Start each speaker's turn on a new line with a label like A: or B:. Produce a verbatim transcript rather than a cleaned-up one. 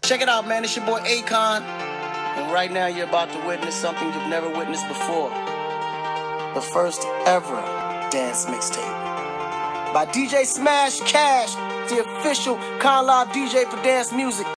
A: Check it out, man. It's your boy AKON. And right now you're about to witness something you've never witnessed before. The first ever dance mixtape by D J SmashKASH, the official Con Live D J for dance music.